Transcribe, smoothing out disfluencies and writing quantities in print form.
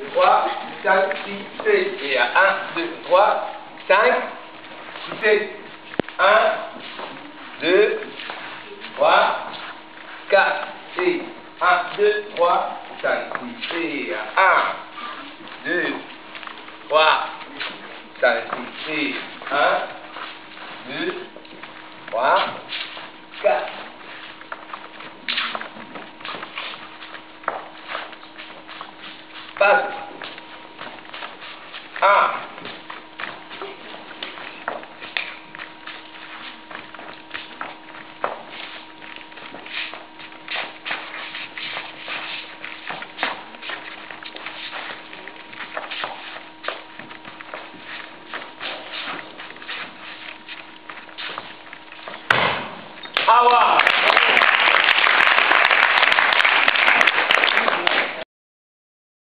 3, 5, 6, 7. Et à 1, 2, 3, 5, 6, 7. 1, 2, 3, 4. Et 1, 2, 3, 5, 6. Et à 1,